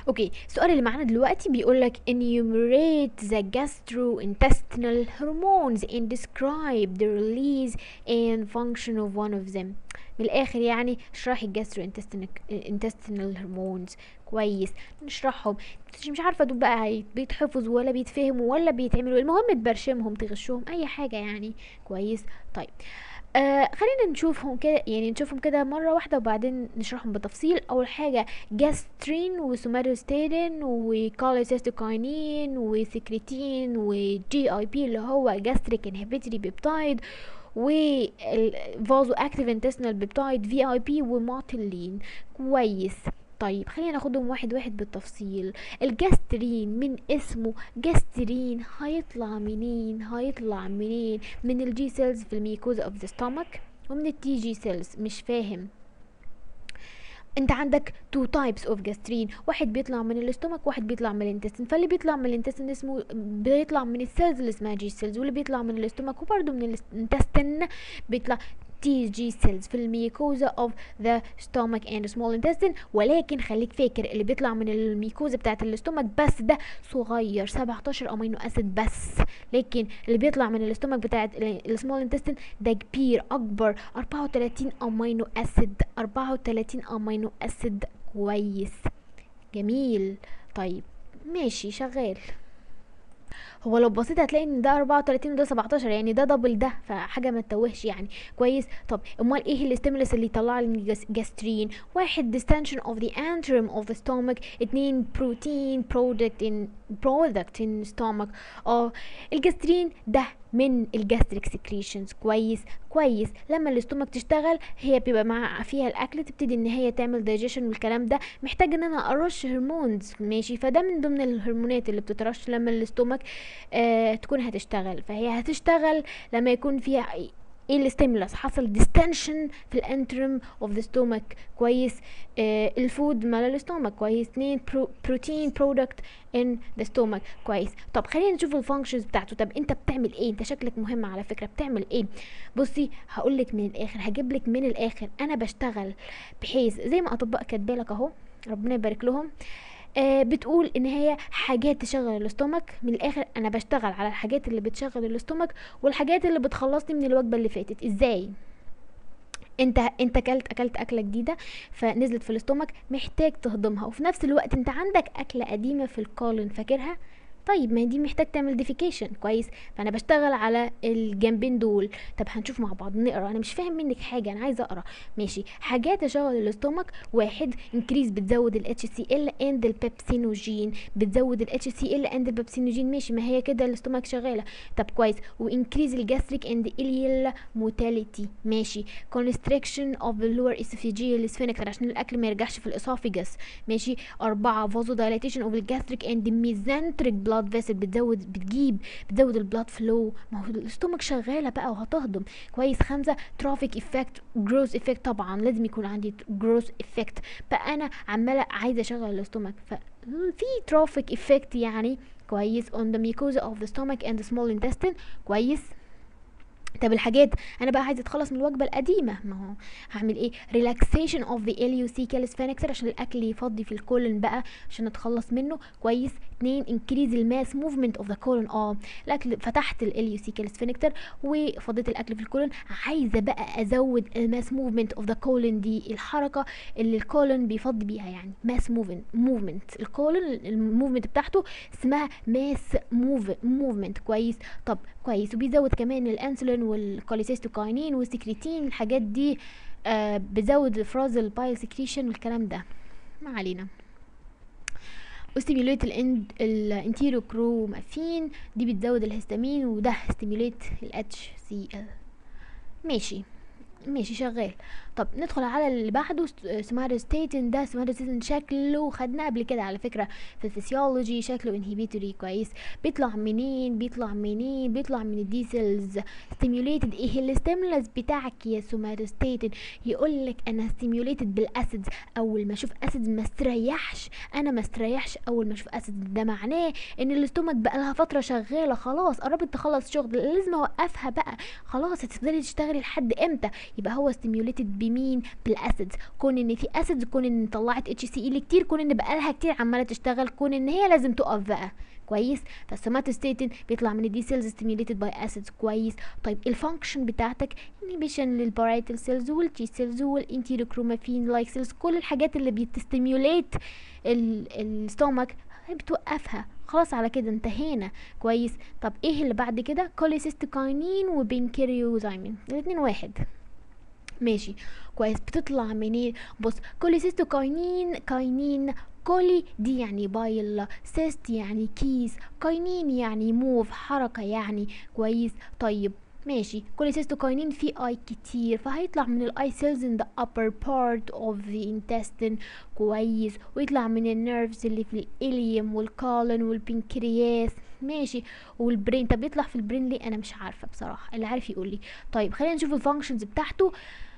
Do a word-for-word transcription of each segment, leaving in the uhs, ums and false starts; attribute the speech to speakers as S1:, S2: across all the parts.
S1: اوكي، السؤال اللي معانا دلوقتي بيقولك enumerate the gastrointestinal hormones and describe the release and function of one of them. من الاخر يعني اشرحي الجاسترو intestinal hormones. كويس، نشرحهم. مش عارفه دول بقى هي- بيتحفظوا ولا بيتفهموا ولا بيتعملوا، المهم تبرشمهم تغشهم اي حاجه يعني. كويس. طيب، آه خلينا نشوفهم كده، يعني نشوفهم كده مرة واحدة وبعدين نشرحهم بالتفصيل. أول حاجة جاسترين وسوماتوستاتين وكوليسيستوكاينين وسكريتين وجي اي بي اللي هو جاستريك انهبيتوري بيبتايد والفازو اكتيف انتستينال بيبتايد في اي بي وماتلين. كويس. طيب خلينا ناخدهم واحد واحد بالتفصيل. الجاسترين من اسمه جاسترين هيطلع منين؟ هيطلع منين؟ من الجي سيلز في الميكوزا اوف ذا ستومك ومن التي جي سيلز. مش فاهم. انت عندك تو تايبس اوف جاسترين، واحد بيطلع من الاستومك واحد بيطلع من الانتستين. فاللي بيطلع من الانتستين اسمه بيطلع من السيلز اللي اسمها جي سيلز، واللي بيطلع من الاستومك وبرده من الانتستين بيطلع تي جي سيلز في الميكوزا اوف ذا ستومك اند سمول انتستين. ولكن خليك فاكر اللي بيطلع من الميكوزا بتاعت الاستومك بس ده صغير سبعتاشر امينو اسيد بس، لكن اللي بيطلع من الاستومك بتاعت السمول انتستين ده كبير اكبر اربعة وتلاتين امينو اسيد. اربعة وتلاتين امينو اسيد. كويس. جميل. طيب ماشي شغال. هو لو بصيت هتلاقي ان ده اربعة وتلاتين وده سبعتاشر، يعني ده دبل ده، فحاجه ما تتوهش يعني. كويس. طب امال ايه الاستيمولس اللي يطلع لي جاسترين؟ واحد distension of the antrum of the stomach، اتنين protein product in product in stomach. اه الجاسترين ده من الجاستريك سكريشنز. كويس. كويس. لما الاستومك تشتغل هي بيبقى مع فيها الاكل تبتدي ان هي تعمل دايجيشن والكلام ده، محتاج ان انا ارش هرمونز. ماشي، فده من ضمن الهرمونات اللي بتترش لما الاستومك آه تكون هتشتغل. فهي هتشتغل لما يكون فيها ايه الستيمولس، حصل ديستنشن في الانترم اوف ذا ستومك. كويس. آه الفود مال الاستومك. كويس. اتنين برو بروتين برودكت ان ذا ستومك. كويس. طب خلينا نشوف الفانكشنز بتاعته. طب انت بتعمل ايه؟ انت شكلك مهم على فكره، بتعمل ايه؟ بصي هقولك من الاخر، هجيبلك من الاخر. انا بشتغل بحيث زي ما اطباء كاتبالك اهو، ربنا يبارك لهم. آه بتقول ان هي حاجات تشغل الاستومك. من الاخر انا بشتغل على الحاجات اللي بتشغل الاستومك والحاجات اللي بتخلصني من الوجبه اللي فاتت. ازاي؟ انت انت اكلت اكلت اكله جديده فنزلت في الاستومك، محتاج تهضمها، وفي نفس الوقت انت عندك اكله قديمه في القولون فاكرها. طيب ما دي محتاج تعمل ديفيكيشن. كويس. فانا بشتغل على الجنبين دول. طب هنشوف مع بعض، نقرا. انا مش فاهم منك حاجه، انا عايزه اقرا. ماشي. حاجات تشغل الاستومك. واحد انكريز بتزود الاتش سي ال اند البيبسينوجين. بتزود الاتش سي ال اند البيبسينوجين. ماشي، ما هي كده الاستومك شغاله. طب كويس. وانكريز الجاستريك اند اليال موتاليتي. ماشي. constriction of the lower esophageal sphincter عشان الاكل ما يرجعش في الاسوفيجاس. ماشي. أربعة vasodilation of the gastric and mesenteric blood vessel. بتزود بتجيب بتزود البلاد فلو، ما هو الاستومك شغاله بقى وهتهضم. كويس. خمسة ترافيك افكت جروس افكت، طبعا لازم يكون عندي جروس افكت، فانا عماله عايزه اشغل الاستومك ففي ترافيك افكت يعني. كويس. on the mucosa of the stomach and the small intestine. كويس. طب الحاجات انا بقى عايزه اتخلص من الوجبه القديمه، ما هو هعمل ايه؟ relaxation of the ileocecal sphincter عشان الاكل يفضي في الكولون بقى عشان اتخلص منه. كويس. اتنين increase الماس movement of the colon. اه الاكل فتحت الاليوسيكال sphincter وفضيت الاكل في الكولون، عايزه بقى ازود الماس movement of the colon، دي الحركه اللي الكولون بيفضي بيها يعني ماس movement movement الكولون الموفمنت بتاعته اسمها ماس موفمنت. كويس. طب كويس. وبيزود كمان الانسولين والكوليسيستوكاينين والسكريتين، الحاجات دي آه بتزود افراز البايل سكريشن والكلام ده، ما علينا. وستيميوليت الاند الانتيرو كرومافين، دي بتزود الهستامين وده ستيميوليت الاتش سي ال. ماشي. ماشي شغال. طب ندخل على اللي بعده. سوماتوستاتين. ده سوماتوستاتين شكله خدناه قبل كده على فكره في الفسيولوجي، شكله انهبيتوري. كويس. بيطلع منين؟ بيطلع منين؟ بيطلع من الدي سيلز. ستيميوليتد. ايه الستيمولس بتاعك يا سوماتوستاتين؟ يقول لك انا ستيميوليتد بالاسيدز. اول ما اشوف اسيدز ما استريحش، انا ما استريحش اول ما اشوف اسيدز. ده معناه ان الاستومك بقى لها فتره شغاله، خلاص قربت تخلص شغل، لازم اوقفها بقى. خلاص هتفضلي تشتغلي لحد امتى؟ يبقى هو stimulated بمين؟ بالاسيدز. كون ان في اسيدز، كون ان طلعت اتش سي ال كتير، كون ان بقالها كتير عماله تشتغل، كون ان هي لازم تقف بقى. كويس. فالسوماتوستاتين بيطلع من الدي سيلز stimulated by acids. كويس. طيب الفانكشن بتاعتك inhibition للبارايتال سيلز والتي سيلز والانتيروكرومافين لايك سيلز، كل الحاجات اللي بتستيميوليت الستومك بتوقفها. خلاص على كده انتهينا. كويس. طب ايه اللي بعد كده؟ كوليسيستوكاينين وبنكريوزايمين، الاتنين واحد. ماشي. كويس. بتطلع منين؟ بص، كوليسيستوكاينين، كاينين كولي دي يعني بايل، سيست يعني كيس، كاينين يعني موف حركة يعني. كويس. طيب ماشي. كوليسيستوكاينين في اي كتير، فهيطلع من الاي سيلز in the upper part of the intestine. كويس. ويطلع من النيرفز اللي في الاليوم والكالن والبنكرياس. ماشي. والبرين. طب يطلع في البرين ليه؟ انا مش عارفه بصراحه، اللي عارف يقول لي. طيب خلينا نشوف الفانكشنز بتاعته.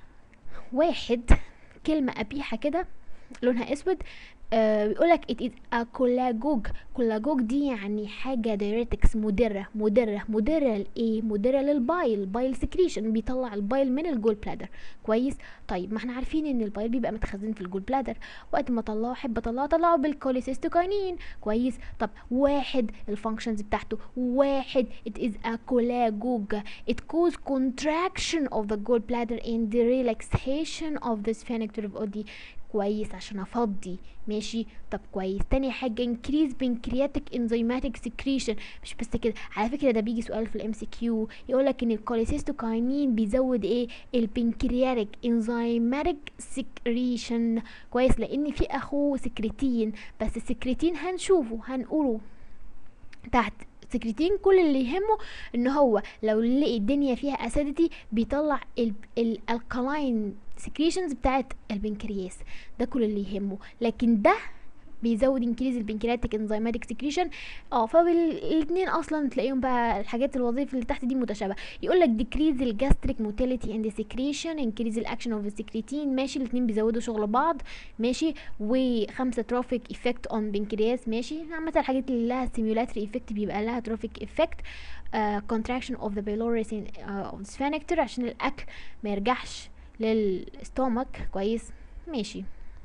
S1: واحد، كلمه قبيحه كده لونها اسود، آه بيقولك it is a collagogue. collagogue دي يعني حاجة diuretics، مدرة مدرة مدرة لإيه؟ مدرة للبايل، بايل سكريشن، بيطلع البايل من الجول بلادر. كويس. طيب ما احنا عارفين ان البايل بيبقى متخزن في الجول بلادر، وقت ما اطلعه احب اطلعه اطلعه بالكوليسيستوكاينين. كويس. طب واحد الفانكشنز بتاعته. واحد it is a collagogue. it cause contraction of the gallbladder and the relaxation of the sphincter of Oddi. كويس. عشان افضي. ماشي. طب كويس. تاني حاجه increase pancreatic enzymatic secretion. مش بس كده، على فكره ده بيجي سؤال في الام سي كيو، يقولك ان الكوليسيستوكاينين بيزود ايه؟ البنكرياتيك enzymatic secretion. كويس. لان في اخوه سكرتين، بس السكرتين هنشوفه هنقوله تحت. سكرتين كل اللي يهمه ان هو لو لقي الدنيا فيها اسيديتي بيطلع الالكالاين سكريشنز بتاعت البنكرياس، ده كل اللي يهمه. لكن ده بيزود انكريز البنكرياتيك انزيماتيك سكريشن. اه فالاثنين اصلا تلاقيهم بقى الحاجات الوظيفه اللي تحت دي متشابهه. يقول لك ديكريز الجاستريك موتيليتي اند سكريشن، انكريز الاكشن اوف السكريتين. ماشي. الاثنين بيزودوا شغل بعض. ماشي. وخمسه ترافيك افكت اون بنكرياس. ماشي. عامه الحاجات اللي لها سيميولاتري افكت بيبقى لها ترافيك افكت. كونتراكشن اوف ذا بيلوريس اوف سفينكتر عشان الاكل ما يرجعش للستومك. كويس. ماشي.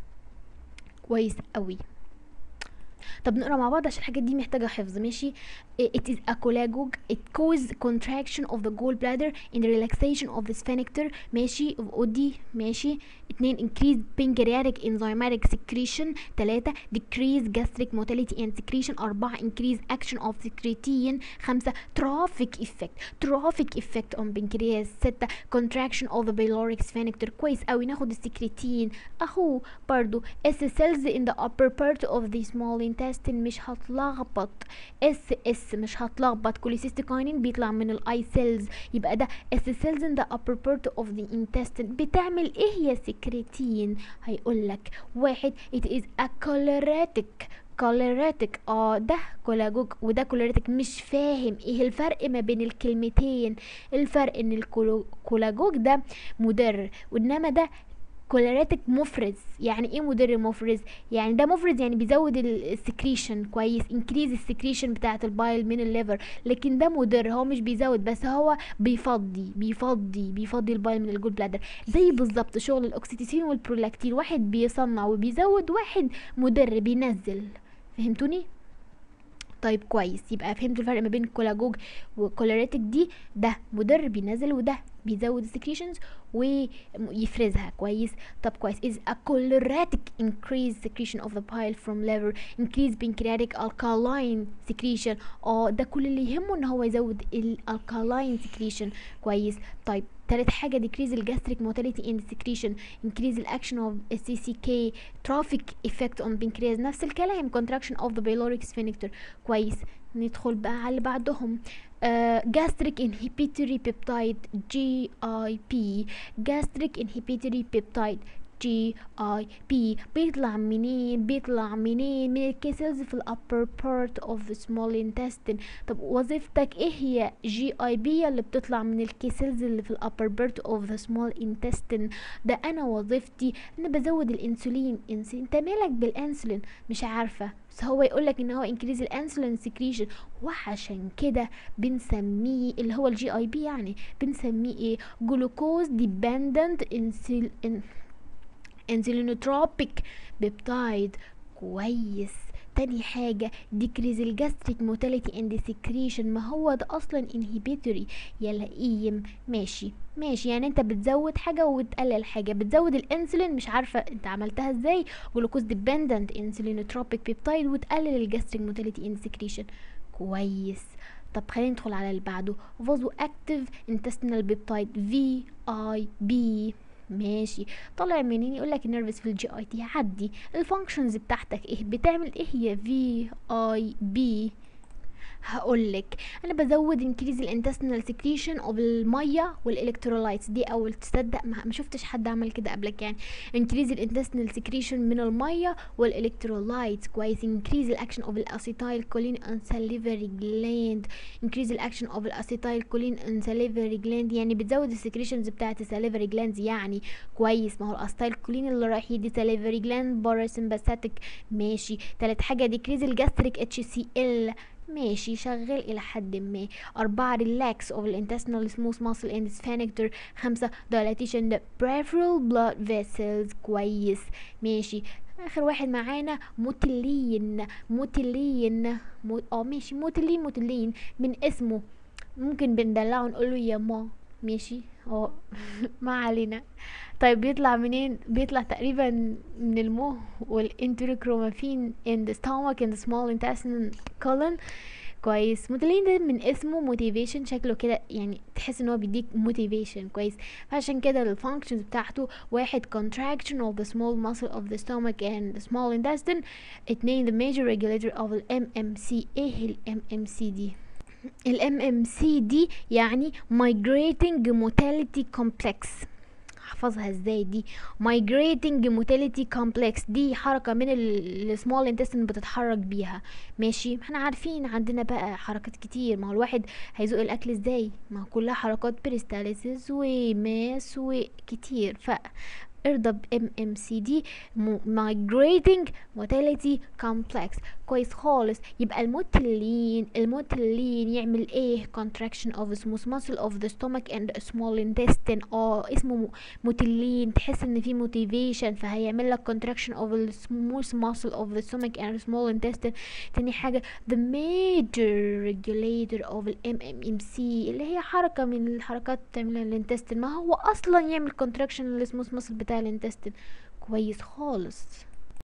S1: كويس قوي. طب نقرا مع بعض عشان الحاجات دي محتاجه حفظ. ماشي. it is a collagogue. it causes contraction of the gallbladder and relaxation of the sphincter. ماشي. of Oddi. ماشي. اتنين increase pancreatic enzymatic secretion. تلاتة decrease gastric motility and secretion. أربعة increase action of secretin. خمسة trophic effect trophic effect on pancreas. ستة contraction of the pyloric sphincter. كويس اوي. ناخد السكريتين اخو برضو S cells in the upper part of the small intestine. مش هتلخبط. اس اس مش هتلخبط. كوليسيستوكاينين بيطلع من الاي سيلز، يبقى ده اس سيلز ان ذا upper part of the intestine. بتعمل ايه يا سكرتين؟ هيقولك واحد it is a choleratic كوليراتيك. اه ده كولاجوج وده كوليراتيك. مش فاهم ايه الفرق ما بين الكلمتين؟ الفرق ان الكولاجوج ده مدر، وانما ده كوليراتيك مفرز. يعني ايه مدر مفرز؟ يعني ده مفرز يعني بيزود السكريشن. كويس. انكريز السكريشن بتاعه البايل من الليفر. لكن ده مدر، هو مش بيزود بس هو بيفضي بيفضي بيفضي البايل من الجول بلادر. زي بالظبط شغل الاكسيتوسين والبرولاكتين، واحد بيصنع وبيزود، واحد مدر بينزل. فهمتوني؟ طيب كويس. يبقى فهمتوا الفرق ما بين كولاجوج وكوليراتيك دي؟ ده مدر بينزل وده بيزود السكريشنز ويفرزها. كويس. طب كويس. is a choleratic increase secretion of the bile from liver, increase pancreatic alkaline secretion. اه ده كل اللي يهمه ان هو يزود الالكالاين secretion. كويس. طيب تالت حاجة decrease الجاستريك motility and secretion, increase action of C C K, trophic effect on pancreas. نفس الكلام. contraction of the pyloric sphincter. كويس. ندخل بقى على اللي بعدهم. Uh, gastric inhibitory peptide G I P, gastric inhibitory peptide جي اي بي بيطلع منين؟ بيطلع منين؟ من الكيسلز في ال upper part of the small intestine. طب وظيفتك ايه هي جي اي بي اللي بتطلع من الكيسلز اللي في ال upper part of the small intestine؟ ده انا وظيفتي انا بزود الانسولين. انسولين انت مالك بالانسولين؟ مش عارفه، بس هو يقولك ان هو increase الانسولين secretion، وعشان كده بنسميه اللي هو الجي اي بي يعني بنسميه ايه؟ جلوكوز ديبندنت انسولينوتروبيك بيبتايد. كويس. تاني حاجة decrease الجاستريك موتاليتي and secretion، ما هو ده اصلا inhibitory يا لئيم. ماشي ماشي، يعني انت بتزود حاجة وتقلل حاجة، بتزود الانسولين مش عارفة انت عملتها ازاي، جلوكوز ديبندنت انسولينوتروبيك بيبتايد، وتقلل الجاستريك موتاليتي and secretion. كويس. طب خلينا ندخل على اللي بعده، فازو اكتيف انتستينال بيبتايد في اي بي. ماشي. طالع منين؟ يقولك النيرفس في الجي اي تي. عدي الفانكشنز بتاعتك ايه، بتعمل ايه هي في اي بي؟ هقولك انا بزود انكريز الانتستينال سكريشن اوف الميه والالكترولايتس. دي اول تصدق ما ما شفتش حد عمل كده قبلك يعني. انكريز الانتستينال سكريشن من الميه والالكترولايتس. كويس. انكريز الاكشن اوف الاسيتايل كولين ان ساليفري جلاند. انكريز الاكشن اوف الاسيتايل كولين ان ساليفري جلاند، يعني بتزود السكريشنز بتاعت الساليفري جلاندز يعني. كويس. ما هو الاسيتايل كولين اللي رايح يدي ساليفري جلاند باراسمباثيك. ماشي. تالت حاجه ديكريز الجاستريك اتش سي ال. ماشي شغال الى حد ما. اربعة ريلاكس اوف الانتستينال سموث ماسل اند سفانكتر. خمسة dilatation the peripheral blood vessels. كويس. ماشي. اخر واحد معانا موتيلين. موتيلين مو... اه ماشي موتيلين. موتيلين من اسمه ممكن بندلعه نقوله يا ما. ماشي اه ما علينا. طيب بيطلع منين؟ بيطلع تقريبا من المخ والانتروكرومافين in the stomach in the small intestine colon. كويس. موتيلين ده من اسمه موتيفيشن، شكله كده يعني تحس ان هو بيديك موتيفيشن. كويس. فعشان كده الفانكشنز بتاعته: واحد contraction of the small muscle of the stomach and the small intestine. اتنين the major regulator of the ام ام سي. ايه ال ام ام سي دي؟ ال ام ام سي دي يعني migrating motility complex. احفظها ازاي دي؟ migrating motility complex دي حركة من السمول intestine بتتحرك بيها. ماشي. احنا عارفين عندنا بقى حركات كتير، ما هو الواحد هيزوق الاكل ازاي؟ ما هو كلها حركات بريستاليسيس وماس وكتير. ف ارضى ب ام ام سي دي migrating motility complex. كويس خالص. يبقى الموتيلين الموتيلين يعمل ايه؟ contraction of the smooth muscle of the stomach and small intestine. اه اسمه موتيلين، تحس ان في motivation فهيعمل لك contraction of the smooth muscle of the stomach and small intestine. تاني حاجة the major regulator of the ام ام ام سي اللي هي حركة من الحركات بتعملها الانتستين، ما هو اصلا يعمل contraction للسموث muscle بتاع الانتستين. كويس خالص.